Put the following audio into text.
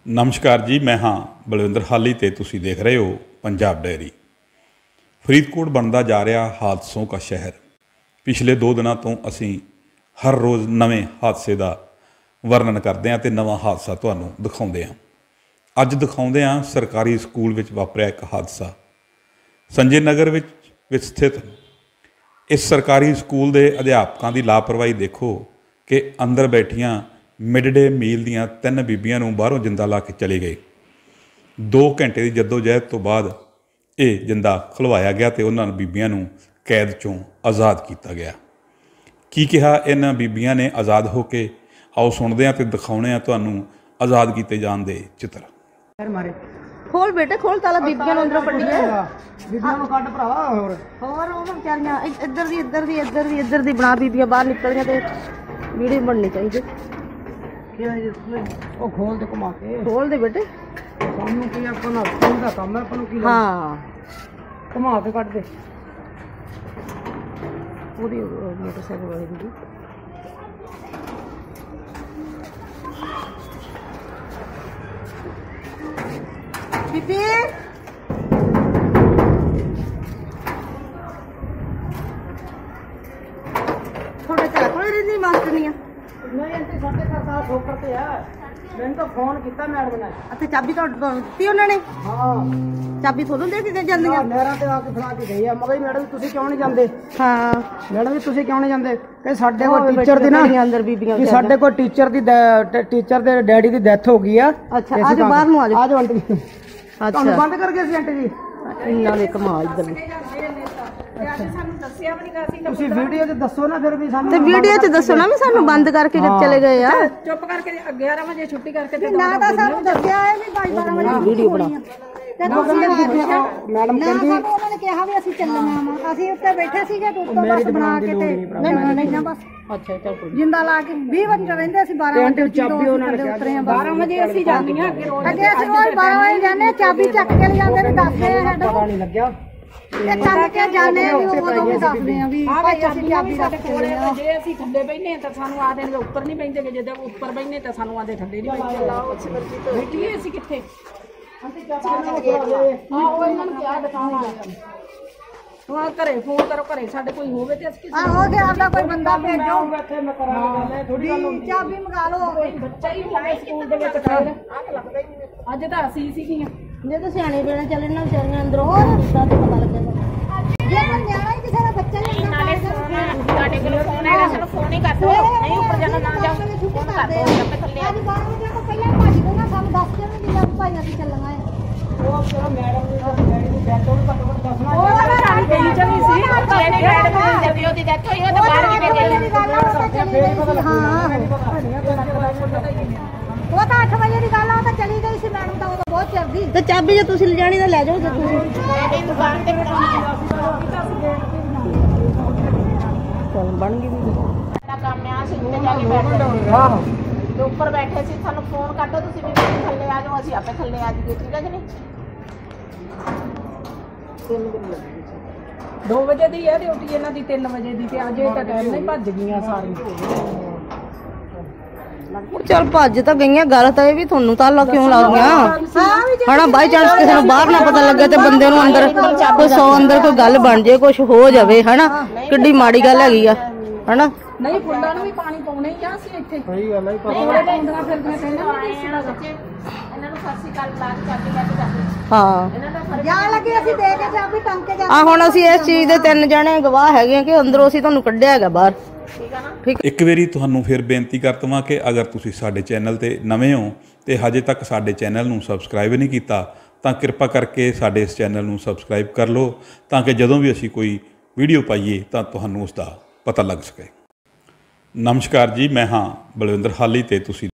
नमस्कार जी, मैं हाँ बलविंदर हाली ते तुसी देख रहे हो पंजाब डायरी। फरीदकोट बनता जा रहा हादसों का शहर। पिछले 2 दिनों तो असी हर रोज़ नवे हादसे का वर्णन करते हैं तो नवा हादसा तुहानूं दिखाउंदे हां। अज दिखाउंदे हां सरकारी स्कूल विच वापरिया एक हादसा। संजय नगर विच स्थित इस सरकारी स्कूल के अध्यापकों की लापरवाही देखो कि अंदर बैठिया मिड डे मील दियाँ 3 बीबियां नूं बाहरों जिंदा ला के चले गए। 2 घंटे की जद्दोजहद तो बाद ये जिंदा खलवाया गया तो उन्होंने बीबियां नूं कैद चों आज़ाद किया गया। की कहा इन्हां बीबियां ने आज़ाद होके, आओ सुनते हैं तो दिखाने तुहानूं आज़ाद किए जाण दे चित्र। खोल बेटे खोल, ताला बीबियां नूं अंदरों कड्डी है। बीबियां नूं कड्ड भरावा। और ओह बेचारियां इधर दी बना बीबियां बाहर निकलियां ते वीडियो बननी चाहिए। ओ खोल दे घुमा के, खोल दे बेटे। सानू की अपना स्कूल दा काम है, अपन की हां घुमा के कट दे। पूरी मोटरसाइकिल वाली वीडियो बीबी थोड़ा चला कोई रही मास्टरनिया नहीं आंटी साडे घर साथ ठोकर ते है। मैंने तो फोन किया मैडम ने। अच्छा चाबी तो दी उन्होंने? हां चाबी थोड़ों दे के जांदियां? नहरा ते आके फड़ा के गई है। मगर मैडम तुसी क्यों नहीं जांदे? हां मैडम जी तुसी क्यों नहीं जांदे? कि साडे को टीचर दी ना अंदर बीबियां कि साडे को टीचर दे डैडी दी डेथ हो गई है। अच्छा आज बाहर नु आ जाओ आंटी। अच्छा ਤੁਹਾਨੂੰ ਬੰਦ ਕਰ ਗਏ ਸੀ ਆਂਟੀ ਜੀ। ਇੰਨਾ ਨੇ ਕਮਾਲ ਇਧਰ ਤੁਸੀਂ ਵੀਡੀਓ 'ਚ ਦੱਸੋ ਨਾ ਫਿਰ ਵੀ ਸਾਨੂੰ। ਤੇ ਵੀਡੀਓ 'ਚ ਦੱਸੋ ਨਾ ਵੀ ਸਾਨੂੰ ਬੰਦ ਕਰਕੇ ਜਦ ਚਲੇ ਗਏ ਆ। ਚੁੱਪ ਕਰਕੇ 11 ਵਜੇ ਛੁੱਟੀ ਕਰਕੇ ਤੇ ਨਾ ਤਾਂ ਸਾਨੂੰ ਦੱਸਿਆ ਹੈ ਵੀ 12 ਵਜੇ ਵੀਡੀਓ ਬਣਾ। ਮੈਡਮ ਕਹਿੰਦੀ ਉਹਨਾਂ ਨੇ ਕਿਹਾ ਵੀ ਅਸੀਂ ਚੱਲਣਾ ਵਾ, ਅਸੀਂ ਉੱਤੇ ਬੈਠੇ ਸੀਗੇ ਤੇ ਉੱਤੋਂ ਬਸ ਬਣਾ ਕੇ ਤੇ ਨਹੀਂ ਨਾ ਬਸ। ਅੱਛਾ ਚੱਲ ਕੋਈ ਜਿੰਦਾ ਲਾ ਕੇ 20 ਵਜੇ ਰਹਿੰਦੇ ਅਸੀਂ 12 ਵਜੇ ਚਾਬੀ ਉਹਨਾਂ ਨੇ ਉਤਰੇ ਆ 12 ਵਜੇ ਅਸੀਂ ਜਾਂਦੀਆਂ ਅੱਗੇ ਅਸੀਂ ਉਹ 12 ਵਜੇ ਜਾਂਦੇ ਚਾਬੀ ਚੱਕ ਕੇ ਲੈ ਜਾਂਦੇ ਨੇ ਦੱਸਦੇ ਆ ਸਾਡਾ ਪਤਾ ਨਹੀਂ ਲੱਗਿਆ ਤੇ ਚੱਲ ਕੇ ਜਾਂਦੇ ਆ ਉਦੋਂ ਵੀ ਦੱਸਦੇ ਆ ਵੀ ਭਾਈ ਅਸੀਂ ਚਾਬੀ ਰੱਖ ਕੋਲੇ ਆ। ਜੇ ਅਸੀਂ ਥੱਲੇ ਬੈਠੇ ਤਾਂ ਸਾਨੂੰ ਆਦੇ ਨੇ ਉੱਪਰ ਨਹੀਂ ਬੈਠਦੇ, ਜੇ ਉੱਪਰ ਬੈਠੇ ਤਾਂ ਸਾਨੂੰ ਆਦੇ ਥੱਲੇ ਨਹੀਂ ਬੈਠਦੇ। ਬੈਠੀਏ ਅਸੀਂ ਕਿੱਥੇ? ਅਸੀਂ ਉਹ ਇਹਨਾਂ ਨੂੰ ਕਿਹਾ ਦਿਖਾਉਣਾ ਹਾਂ ਘਰੇ ਫੋਨ ਕਰੋ, ਘਰੇ ਸਾਡੇ ਕੋਈ ਹੋਵੇ ਤੇ ਅਸੀਂ ਆ ਹੋ ਗਿਆ ਆਪਦਾ ਕੋਈ ਬੰਦਾ ਭੇਜੋ ਬੈਠੇ ਮੈਂ ਕਰਾਂਗਾ ਗੱਲ ਥੋੜੀ ਗੱਲ ਹੁੰਦੀ। ਚਾਬੀ ਮੰਗਾ ਲਓ। ਬੱਚਾ ਹੀ ਹੋਵੇ ਸਕੂਲ ਦੇ ਵਿੱਚ ਫਿਰ ਲੱਗਦਾ ਹੀ ਨਹੀਂ। ਅੱਜ ਤਾਂ ਅਸੀਂ ਸੀਗੀਆਂ ਜੇ ਤਾਂ ਸਿਆਣੇ ਵੇਲੇ ਚੱਲੇ ਨਾ ਵਿਚਾਰੀਆਂ ਅੰਦਰੋਂ ਤਾਂ ਪਤਾ ਲੱਗਿਆ ਜੇ ਕੋਈ ਨਿਆਣਾ ਹੀ ਕਿਸੇ ਦਾ ਬੱਚਾ ਨਹੀਂ ਨਾਲੇ ਤੁਹਾਡੇ ਕੋਲ ਫੋਨ ਆਇਆ, ਸਾਨੂੰ ਫੋਨ ਹੀ ਕਰ ਦਿਓ। ਨਹੀਂ ਉੱਪਰ ਜਾਣਾ ਨਾ ਜਾਓ, ਫੋਨ ਕਰ ਦਿਓ ਆਪੇ ਥੱਲੇ ਆ। ਅੱਜ 12 ਵਜੇ ਤੋਂ ਪਹਿਲਾਂ ਭੱਜ ਗਏ ਨਾ, ਸਾਨੂੰ ਦੱਸ ਕੇ ਵੀ ਨਹੀਂ ਭਾਈ ਅਸੀਂ ਚੱਲਣਾ ਹੈ। ਉਹ ਚਲੋ ਮੈਡਮ ਦੀ ਡੈਡੀ ਦੀ ਡੈਥ ਹੋ ਗਈ, ਘੱਟੋ ਘੱਟ ਦੱਸਣਾ ਉਹ ਤਾਂ ਗਈ ਚਲੀ ਸੀ ਜਿਹੜੇ ਮੈਡਮ ਦੀ ਉਹਦੀ ਡੈਥ ਹੋਈ ਉਹ ਤਾਂ ਬਾਹਰ ਕਿਵੇਂ ਗਈ? ਉਹ ਤਾਂ 8 ਵਜੇ ਦੀ ਗੱਲ ਆ, ਉਹ ਤਾਂ ਚਲੀ ਗਈ ਸੀ ਮੈਡਮ ਤਾਂ ਉਹ ਤਾਂ ਬਹੁਤ ਚਿਰ ਦੀ। ਤੇ ਚਾਬੀ ਜੇ ਤੁਸੀਂ ਲਿਜਾਣੀ ਤਾਂ ਲੈ ਜਾਓ ਜੇ ਤੁਸੀਂ ਦੁਕਾਨ ਤੇ ਚੱਲ ਬਣ ਗਈ ਵੀ ਸਾਡਾ ਕੰਮ ਆ, ਅਸੀਂ ਉੱਤੇ ਜਾ ਕੇ ਬੈਠਦੇ ਹਾਂ ਤੇ ਉੱਪਰ ਬੈਠੇ ਸੀ। ਸਾਨੂੰ ਫੋਨ ਕਰ ਦਿਓ ਤੁਸੀਂ ਵੀ ਥੱਲੇ ਆ ਜਾਓ, ਅਸੀਂ ਆਪੇ ਥੱਲੇ ਆ ਜਾਈਏ। ਠੀਕ ਹੈ ਕਿ ਨਹੀਂ? 2 ਵਜੇ ਦੀ ਹੈ ਡਿਊਟੀ ਇਹਨਾਂ ਦੀ, 3 ਵਜੇ ਦੀ ਤੇ ਅਜੇ ਤਾਂ ਟਾਈਮ ਨਹੀਂ, ਭੱਜ ਗਈਆਂ ਸਾਰੀਆਂ। ਚੱਲ ਭੱਜ ਤਾਂ ਗਈਆਂ, ਗੱਲ ਤਾਂ ਇਹ ਵੀ ਤੁਹਾਨੂੰ ਤਾਲਾ ਕਿਉਂ ਲੱਗ ਗਿਆ ਹਣਾ? ਬਾਈ ਚਾਂਸ ਕਿਸੇ ਨੂੰ ਬਾਹਰ ਨਾ ਪਤਾ ਲੱਗੇ ਤੇ ਬੰਦੇ ਨੂੰ ਅੰਦਰ ਕੋਈ 100 ਅੰਦਰ ਕੋਈ ਗੱਲ ਬਣ ਜੇ, ਕੁਝ ਹੋ ਜਾਵੇ ਹਨਾ, ਕਿੱਡੀ ਮਾੜੀ ਗੱਲ ਹੈਗੀ ਆ ਹਨਾ। ਨਹੀਂ ਫੁੱਲਾਂ ਨੂੰ ਵੀ ਪਾਣੀ ਪਾਉਣਾ ਹੀ ਆ ਅਸੀਂ ਇੱਥੇ। ਸਹੀ ਗੱਲ ਹੈ। ਕੋਲੇ ਪਾਉਂਦੀਆਂ ਫਿਰਦੀਆਂ ਇਹਨਾਂ ਨੂੰ ਸੱਸੀ ਕੱਲ ਲਾ ਕੇ ਚਾਬੀ ਲੈ ਕੇ ਜਾਂਦੇ। ਹਾਂ ਇਹਨਾਂ ਦਾ ਫਰਕ ਜਾਣ ਲੱਗੇ ਅਸੀਂ ਦੇ ਕੇ ਚਾਬੀ ਟੰਗ ਕੇ ਆ। ਹੁਣ ਅਸੀਂ ਇਸ ਚੀਜ਼ ਦੇ 3 ਜਣੇ ਗਵਾਹ ਹੈਗੇ ਆ ਕਿ ਅੰਦਰੋਂ ਅਸੀਂ ਤੁਹਾਨੂੰ ਕੱਢਿਆ ਹੈਗਾ ਬਾਹਰ। ਠੀਕ ਆ ਨਾ? ਇੱਕ ਵਾਰੀ ਤੁਹਾਨੂੰ ਫਿਰ ਬੇਨਤੀ ਕਰ ਦਵਾਂ ਕਿ ਅਗਰ ਤੁਸੀਂ ਸਾਡੇ ਚੈਨਲ ਤੇ ਨਵੇਂ ਹੋ ਤੇ ਹਜੇ ਤੱਕ ਸਾਡੇ ਚੈਨਲ ਨੂੰ ਸਬਸਕ੍ਰਾਈਬ ਨਹੀਂ ਕੀਤਾ ਤਾਂ ਕਿਰਪਾ ਕਰਕੇ ਸਾਡੇ ਇਸ ਚੈਨਲ ਨੂੰ ਸਬਸਕ੍ਰਾਈਬ ਕਰ ਲਓ ਤਾਂ ਕਿ ਜਦੋਂ ਵੀ ਅਸੀਂ ਕੋਈ ਵੀਡੀਓ ਪਾਈਏ ਤਾਂ ਤੁਹਾਨੂੰ ਉਸ ਦਾ ਪਤਾ ਲੱਗ ਸਕੇ। ਨਮਸਕਾਰ ਜੀ, ਮੈਂ ਹਾਂ ਬਲਵਿੰਦਰ ਹਾਲੀ ਤੇ ਤੁਸੀਂ